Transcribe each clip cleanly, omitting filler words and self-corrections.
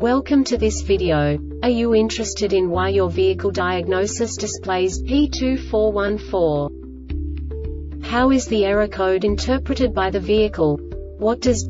Welcome to this video. Are you interested in why your vehicle diagnosis displays P2414? How is the error code interpreted by the vehicle? What does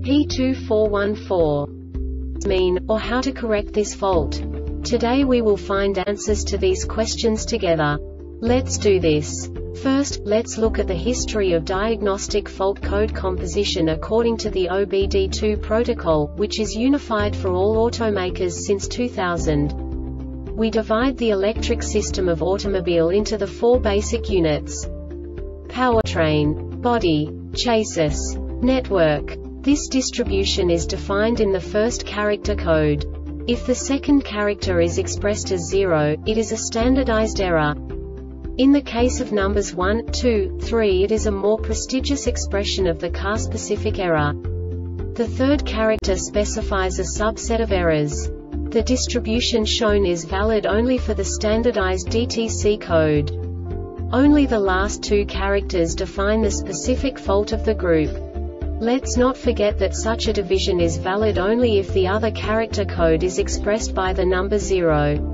P2414 mean, or how to correct this fault? Today we will find answers to these questions together. Let's do this. First, let's look at the history of diagnostic fault code composition according to the OBD2 protocol, which is unified for all automakers since 2000. We divide the electric system of automobile into the four basic units: powertrain, body, chassis, network. This distribution is defined in the first character code. If the second character is expressed as 0, it is a standardized error. In the case of numbers 1, 2, 3, it is a more prestigious expression of the car-specific error. The third character specifies a subset of errors. The distribution shown is valid only for the standardized DTC code. Only the last two characters define the specific fault of the group. Let's not forget that such a division is valid only if the other character code is expressed by the number 0.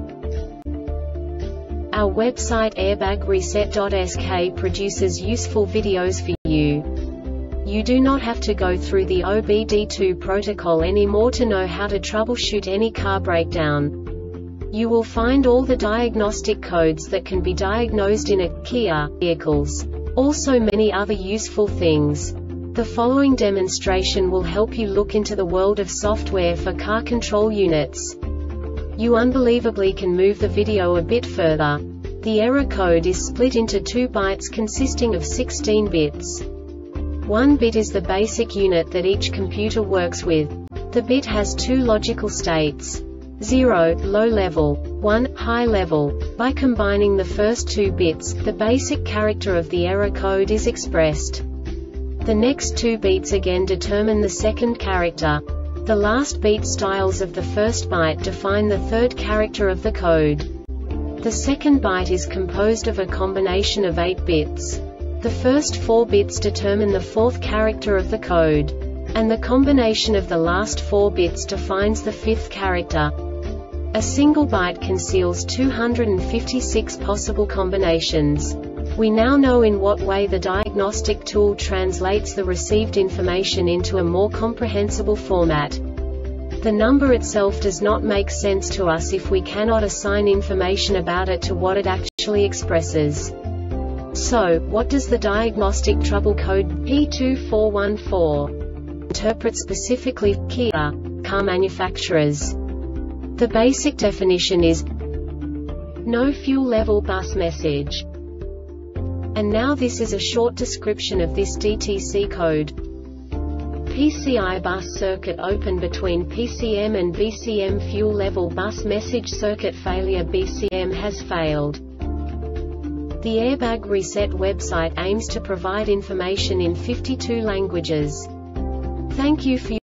Our website airbagreset.sk produces useful videos for you. You do not have to go through the OBD2 protocol anymore to know how to troubleshoot any car breakdown. You will find all the diagnostic codes that can be diagnosed in a Kia vehicles. Also many other useful things. The following demonstration will help you look into the world of software for car control units. You unbelievably can move the video a bit further. The error code is split into 2 bytes consisting of 16 bits. 1 bit is the basic unit that each computer works with. The bit has 2 logical states: 0, low level, 1, high level. By combining the first 2 bits, the basic character of the error code is expressed. The next 2 beats again determine the second character. The last beat styles of the first byte define the third character of the code. The second byte is composed of a combination of 8 bits. The first 4 bits determine the fourth character of the code. And the combination of the last 4 bits defines the fifth character. A single byte conceals 256 possible combinations. We now know in what way the diagnostic tool translates the received information into a more comprehensible format. The number itself does not make sense to us if we cannot assign information about it to what it actually expresses. So, what does the diagnostic trouble code P2414 interpret specifically for Kia car manufacturers? The basic definition is no fuel level bus message. And now this is a short description of this DTC code. PCI bus circuit open between PCM and BCM. Fuel level bus message circuit failure. BCM has failed. The Airbag Reset website aims to provide information in 52 languages. Thank you for